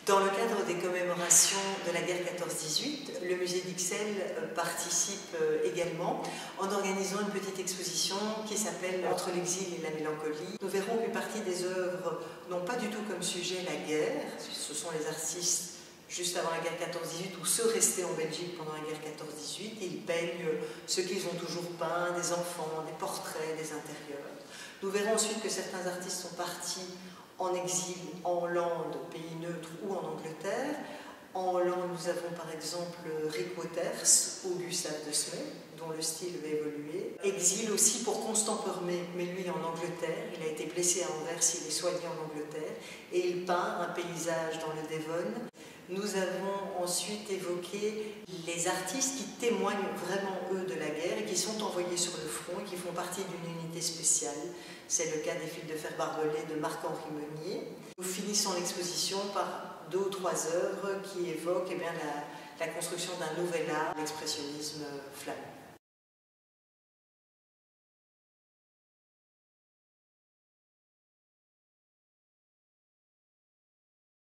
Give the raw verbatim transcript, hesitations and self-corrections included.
Dans le cadre des commémorations de la guerre quatorze dix-huit, le musée d'Ixelles participe également en organisant une petite exposition qui s'appelle « Entre l'exil et la mélancolie ». Nous verrons qu'une partie des œuvres n'ont pas du tout comme sujet la guerre. Ce sont les artistes juste avant la guerre quatorze dix-huit ou ceux restés en Belgique pendant la guerre quatorze dix-huit. Ils peignent ce qu'ils ont toujours peint, des enfants, des portraits, des intérieurs. Nous verrons ensuite que certains artistes sont partis en exil en Hollande, pays neutre, ou en Angleterre. En Hollande, nous avons par exemple Rick Wauters ou Gustave de Smet, dont le style va évoluer. Exil aussi pour Constant Permet, mais lui en Angleterre. Il a été blessé à Anvers, il est soigné en Angleterre. Et il peint un paysage dans le Devon. Nous avons ensuite évoqué les artistes qui témoignent vraiment, eux, de la guerre et qui sont envoyés sur le front et qui font partie d'une unité spéciale. C'est le cas des fils de fer barbelés de Marc-Henri Meunier. Nous finissons l'exposition par deux ou trois œuvres qui évoquent eh bien, la, la construction d'un nouvel art, l'expressionnisme flamand.